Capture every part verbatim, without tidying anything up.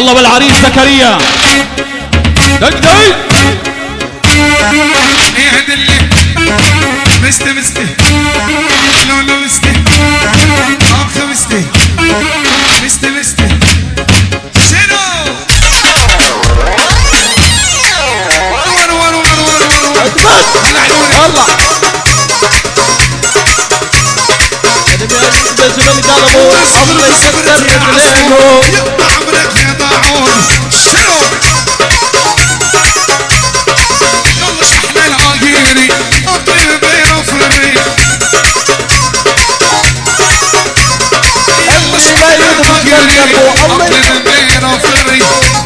يلا بالعريس زكريا دق دق يا دلي مستي مستي لو لو مستي اخ مستي مستي مستي شنو ور ور ور ور ور والله بجمل قلبه عمره يكسر رجلينه يبقى عمرك يا طاعون شنو يلا شحن العاقيري اطيب بين وفري اللي ما يدفق قلبه اطيب بين وفري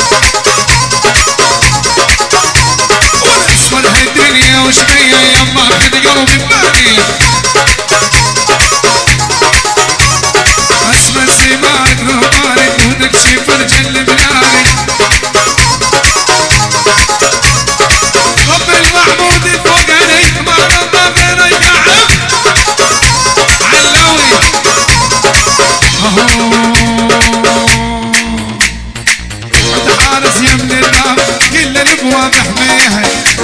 والاسود هالدنيا وشويه يما كده قلبي ببالي اسمع سماك غباري ودك شي فرج البلاري رب المحمود فوق عليك ما رضى غير يقعد علوي عد حارس يمن الباب كل الابواب احميها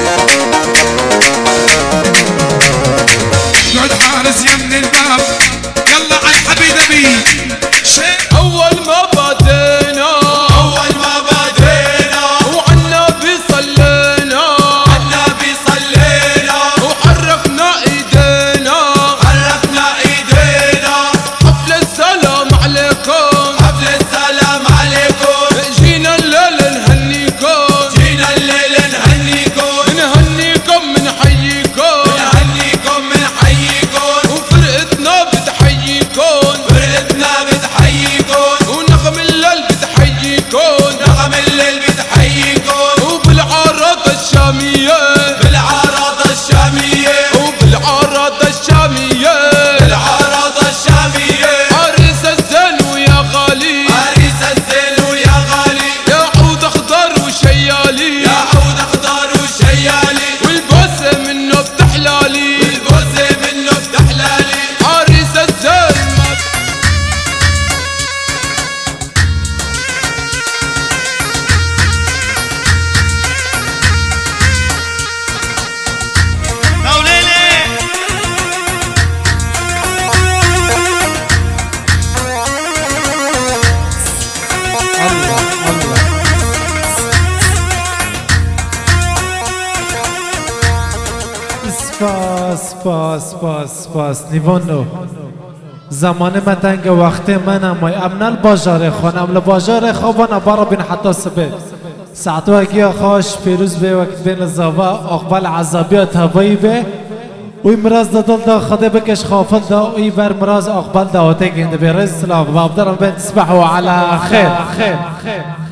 قعد حارس يمن الباب يلا عالحبيب ابي أول ما بدينا أول ما بدينا وعالنبي صلينا عالنبي صلينا وحركنا ايدينا حركنا ايدينا حفل السلام عليكم حفل السلام عليكم جينا الليل نهنيكم جينا الليل نهنيكم نهنيكم منحييكم نهنيكم منحييكم وفرقتنا بتحييكم فرقتنا بتحييكم ونغم الليل بتحييكم نغم الليل بتحييكم وبالعراضة الشامية بالعراضة الشامية وبالعراضة الشامية بالعراضة الشامية عريس الزين ويا غالي عريس الزين ويا غالي يا عود اخضر وشيالي يا عود اخضر وشيالي والبوسة منه بتحلالي والبوسة منه بتحلالي عريس الزين ما سپاس سپاس سپاس سپاس نیوانو زمان من تنگ وقت من امای امنال باجار خان امل باجار خوابان بارا بین حتی سبه ساعت وگی خواش پیروز به وقت بین زاوا اقبال عذابیات هوایی به اوی مراز دادل دا خده بکش خافل دا اوی بر مراز اقبال داوته گنده به رز سلام و عبدالله بن تسبحوا على خیر خیر